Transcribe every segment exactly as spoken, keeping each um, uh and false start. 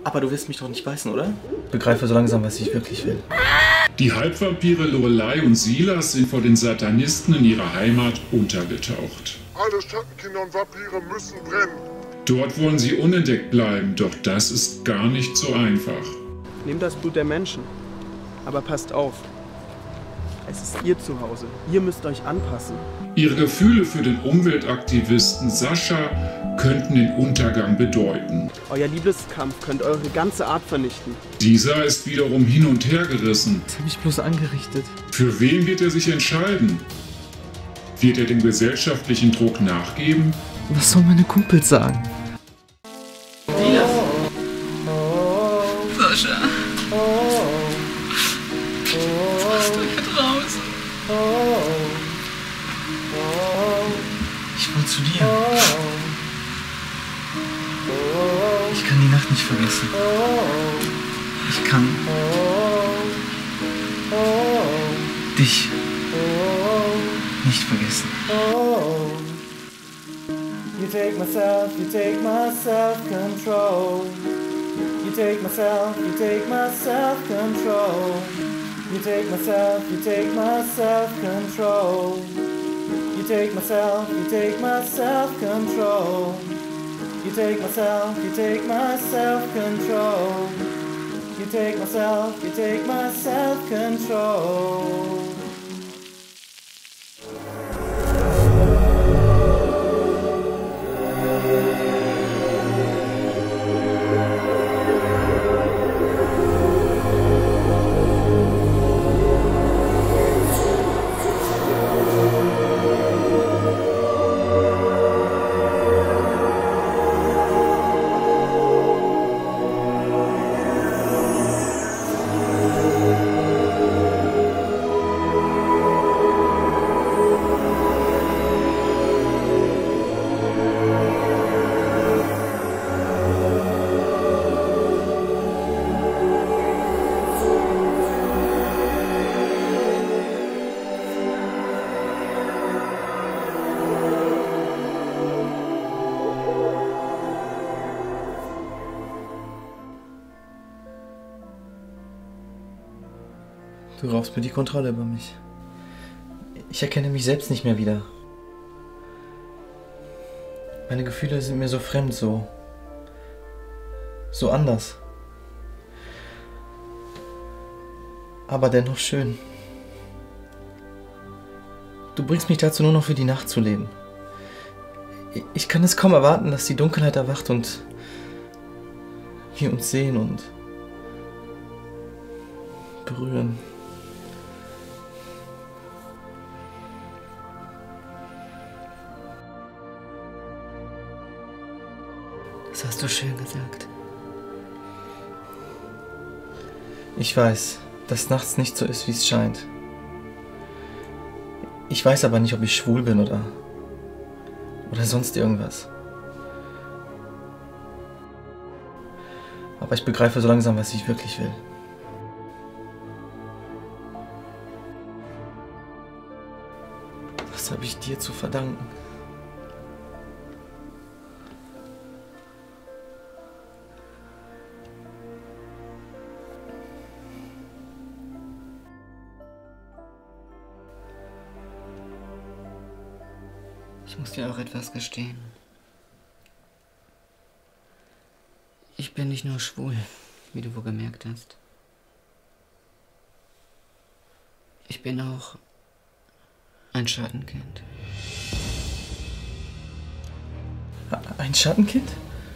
Aber du wirst mich doch nicht beißen, oder? Ich begreife so langsam, was ich wirklich will. Die Halbvampire Lorelei und Silas sind vor den Satanisten in ihrer Heimat untergetaucht. Alle Schattenkinder und Vampire müssen brennen. Dort wollen sie unentdeckt bleiben, doch das ist gar nicht so einfach. Nehmt das Blut der Menschen, aber passt auf. Es ist ihr Zuhause. Ihr müsst euch anpassen. Ihre Gefühle für den Umweltaktivisten Sascha könnten den Untergang bedeuten. Euer Liebeskampf könnte eure ganze Art vernichten. Dieser ist wiederum hin und her gerissen. Das habe ich bloß angerichtet. Für wen wird er sich entscheiden? Wird er dem gesellschaftlichen Druck nachgeben? Was sollen meine Kumpels sagen? Silas! Sascha! Was du hier draußen? Ich will zu dir. Ich kann die Nacht nicht vergessen. Ich kann dich nicht vergessen. You take myself, you take my self-control. You take myself, you take my self-control. You take myself, you take my self-control. You take myself, you take my self-control. You take myself, you take my self-control. You take myself, you take my self-control. Du raubst mir die Kontrolle über mich. Ich erkenne mich selbst nicht mehr wieder. Meine Gefühle sind mir so fremd, so... so anders. Aber dennoch schön. Du bringst mich dazu, nur noch für die Nacht zu leben. Ich kann es kaum erwarten, dass die Dunkelheit erwacht und wir uns sehen und berühren. Das hast du schön gesagt. Ich weiß, dass nachts nicht so ist, wie es scheint. Ich weiß aber nicht, ob ich schwul bin oder... oder sonst irgendwas. Aber ich begreife so langsam, was ich wirklich will. Das habe ich dir zu verdanken. Ich muss dir auch etwas gestehen. Ich bin nicht nur schwul, wie du wohl gemerkt hast. Ich bin auch ein Schattenkind. Ein Schattenkind?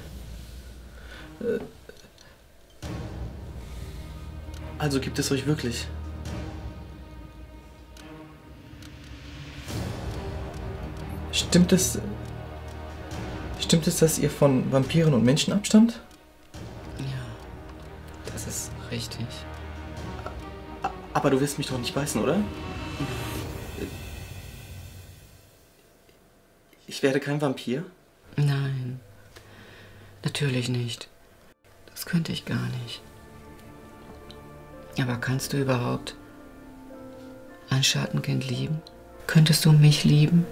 Also gibt es euch wirklich? Stimmt es... Stimmt es, dass ihr von Vampiren und Menschen abstammt? Ja, das ist richtig. Aber du wirst mich doch nicht beißen, oder? Ich werde kein Vampir? Nein, natürlich nicht. Das könnte ich gar nicht. Aber kannst du überhaupt ein Schattenkind lieben? Könntest du mich lieben?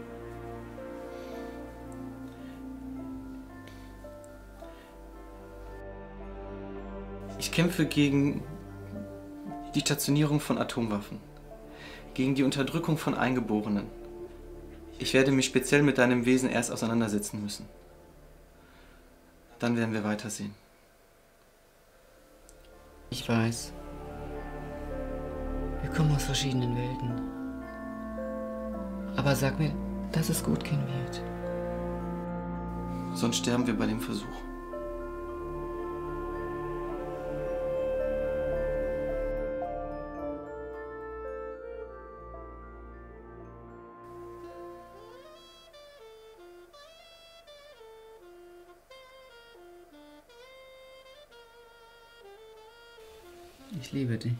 Ich kämpfe gegen die Stationierung von Atomwaffen, gegen die Unterdrückung von Eingeborenen. Ich werde mich speziell mit deinem Wesen erst auseinandersetzen müssen. Dann werden wir weitersehen. Ich weiß. Wir kommen aus verschiedenen Welten. Aber sag mir, dass es gut gehen wird. Sonst sterben wir bei dem Versuch. Ich liebe dich.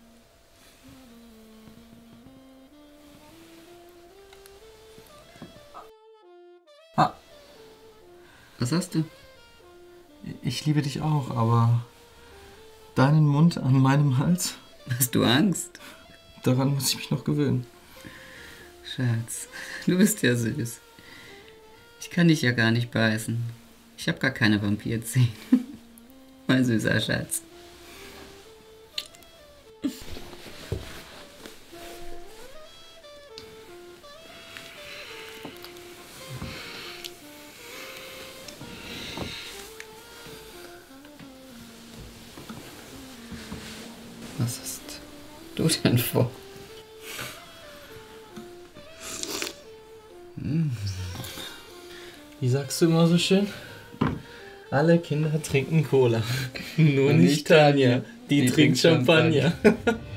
Ah. Was hast du? Ich liebe dich auch, aber deinen Mund an meinem Hals? Hast du Angst? Daran muss ich mich noch gewöhnen. Schatz, du bist ja süß. Ich kann dich ja gar nicht beißen. Ich habe gar keine Vampirzähne. Mein süßer Schatz. Was hast du denn vor? Hm. Wie sagst du immer so schön? Alle Kinder trinken Cola. Nur nicht Tanja, die, die trinkt Champagner. Champagner.